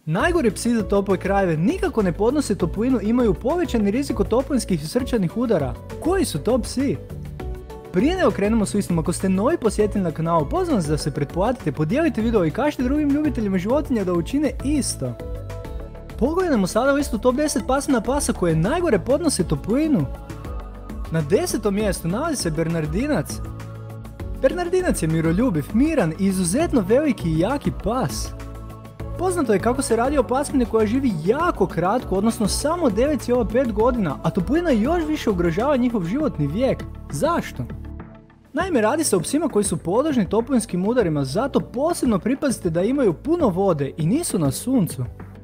Najgori psi za tople krajeve nikako ne podnose toplinu i imaju povećani rizik od toplinskih i srčanih udara. Koji su to psi? Prije nego krenemo s istom, ako ste novi posjetitelj na kanalu, pozivam vas da se pretplatite, podijelite video i kažite drugim ljubiteljima životinja da učine isto. Pogledajmo sada listu top 10 pasmina pasa koje najgore podnose toplinu. Na 10. mjestu nalazi se Bernardinac. Bernardinac je miroljubiv, miran i izuzetno veliki i jaki pas. Poznato je kako se radi o pasmini koja živi jako kratko, odnosno samo 9,5 godina, a toplina još više ugrožava njihov životni vijek. Zašto? Naime, radi se o psima koji su podložni toplinskim udarima, zato posebno pripazite da imaju puno vode i nisu na suncu.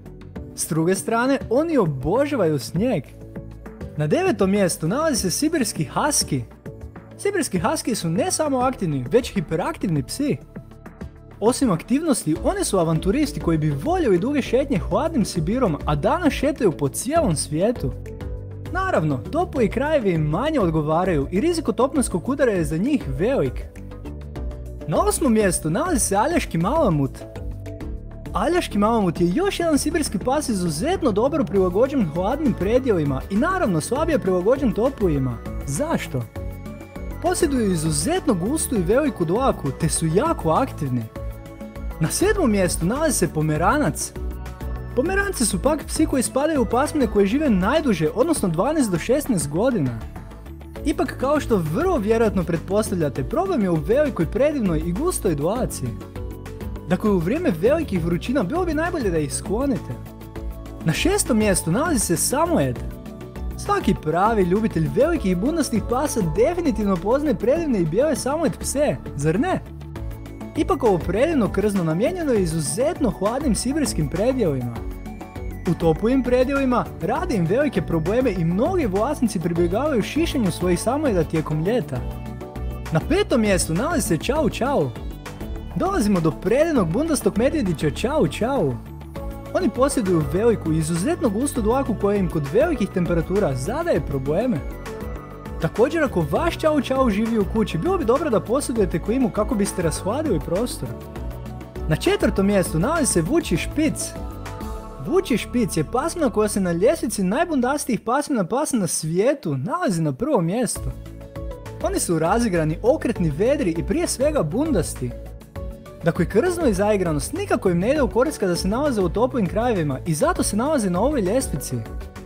S druge strane, oni obožavaju snijeg. Na 9. mjestu nalazi se Sibirski Husky. Sibirski Husky su ne samo aktivni, već hiperaktivni psi. Osim aktivnosti, one su avanturisti koji bi voljeli duge šetnje hladnim Sibirom, a danas šetaju po cijelom svijetu. Naravno, topli krajevi im manje odgovaraju i rizik od toplinskog udara je za njih velik. Na 8. mjestu nalazi se Aljaški Malamut. Aljaški Malamut je još jedan sibirski pas izuzetno dobro prilagođen hladnim predjelima i naravno slabije prilagođen toplijima. Zašto? Posjeduju izuzetno gustu i veliku dlaku te su jako aktivni. Na 7. mjestu nalazi se Pomeranac. Pomeranci su pak psi koji spadaju u pasmine koje žive najduže, odnosno 12 do 16 godina. Ipak, kao što vrlo vjerojatno pretpostavljate, problem je u velikoj, predivnoj i gustoj dlaci. Dakle, u vrijeme velikih vrućina bilo bi najbolje da ih sklonite. Na 6. mjestu nalazi se Samoyed. Svaki pravi ljubitelj velikih i bundastih pasa definitivno poznaje predivne i bijele Samoyed pse, zar ne? Ipak ovo predivno krzno namijenjeno je izuzetno hladnim sibirskim predjelima. U toplijim predjelima radi im velike probleme i mnogi vlasnici pribjegavaju šišanju svojih Samoyeda tijekom ljeta. Na 5. mjestu nalazi se Chow Chow. Dolazimo do predivnog bundastog medvjedića Chow Chow. Oni posjeduju veliku i izuzetno gustu dlaku koja im kod velikih temperatura zadaje probleme. Također, ako vaš Chow Chow živi u kući, bilo bi dobro da posjedujete klimu kako biste rashladili prostor. Na 4. mjestu nalazi se Vučji Špic. Vučji Špic je pasmina koja se na ljestvici najbundastijih pasmina pasa na svijetu nalazi na 1. mjestu. Oni su razigrani, okretni, vedri i prije svega bundasti. Dakle, krzno i zaigranost nikako im ne ide u korist kada se nalaze u toplim krajevima i zato se nalaze na ovoj ljestvici.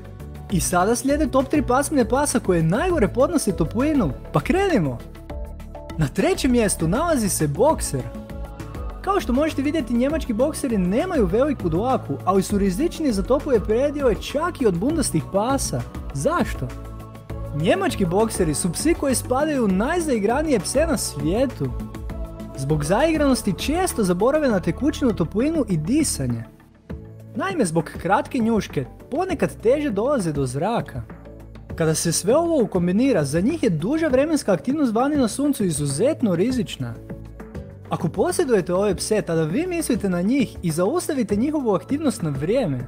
I sada slijede top 3 pasmine pasa koje najgore podnose toplinu, pa krenimo! Na 3. mjestu nalazi se Bokser. Kao što možete vidjeti, njemački bokseri nemaju veliku dlaku, ali su rizični za toplije predjele čak i od bundastih pasa. Zašto? Njemački bokseri su psi koji spadaju u najzaigranije pse na svijetu. Zbog zaigranosti često zaborave na tekućinu, toplinu i disanje. Naime, zbog kratke njuške ponekad teže dolaze do zraka. Kada se sve ovo ukombinira, za njih je duža vremenska aktivnost vani na suncu izuzetno rizična. Ako posjedujete ove pse, tada vi mislite na njih i zaustavite njihovu aktivnost na vrijeme.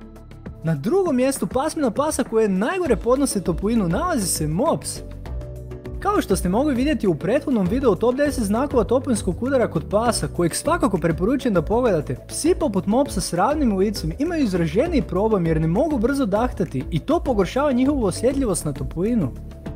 Na 2. mjestu pasmina pasa koje najgore podnose toplinu nalazi se Mops. Kao što ste mogli vidjeti u prethodnom videu top 10 znakova toplinskog udara kod pasa, kojeg svakako preporučujem da pogledate, psi poput Mopsa s ravnim licem imaju izraženiji problem jer ne mogu brzo dahtati i to pogoršava njihovu osjetljivost na toplinu.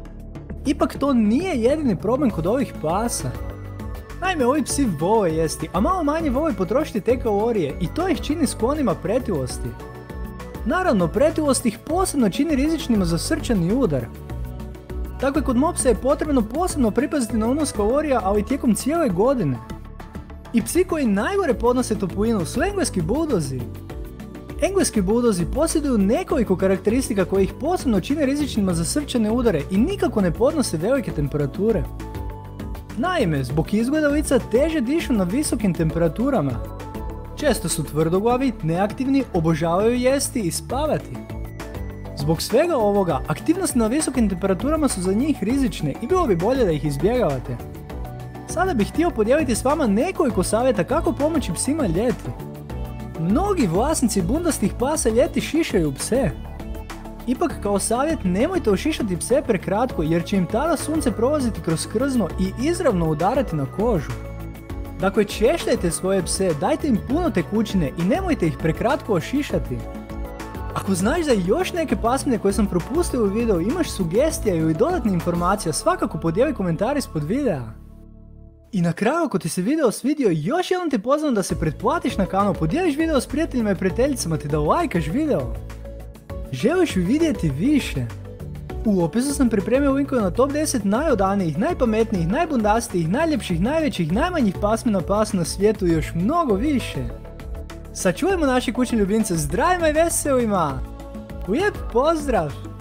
Ipak to nije jedini problem kod ovih pasa. Naime, ovi psi vole jesti, a malo manje vole potrošiti te kalorije i to ih čini sklonima pretilosti. Naravno, pretilost ih posebno čini rizičnima za srčani udar. Dakle, kod Mopsa je potrebno posebno pripaziti na unos kalorija, ali tijekom cijele godine. I psi koji najgore podnose toplinu su engleski buldozi. Engleski buldozi posjeduju nekoliko karakteristika koje ih posebno čine rizičnima za srčane udare i nikako ne podnose velike temperature. Naime, zbog izgleda lica teže dišu na visokim temperaturama. Često su tvrdoglavi, neaktivni, obožavaju jesti i spavati. Zbog svega ovoga, aktivnosti na visokim temperaturama su za njih rizične i bilo bi bolje da ih izbjegavate. Sada bih htio podijeliti s vama nekoliko savjeta kako pomoći psima ljeti. Mnogi vlasnici bundastih pasa ljeti šišaju pse. Ipak kao savjet nemojte ošišati pse prekratko jer će im tada sunce prolaziti kroz krzno i izravno udarati na kožu. Dakle, češljajte svoje pse, dajte im puno tekućine i nemojte ih prekratko ošišati. Ako znaš za još neke pasmine koje sam propustio u videu, imaš sugestija ili dodatne informacija, svakako podijeli komentar ispod videa. I na kraju, ako ti se video svidio, još jednom te pozivam da se pretplatiš na kanal, podijeliš video s prijateljima i prijateljicama te da lajkaš video. Želiš vidjeti više? U opisu sam pripremio linkove na top 10 najodanijih, najpametnijih, najbundastijih, najljepših, najvećih, najmanjih pasmina pasa na svijetu i još mnogo više. Sačuvajmo naše kućne ljubimce zdravima i veselima! Lijep pozdrav!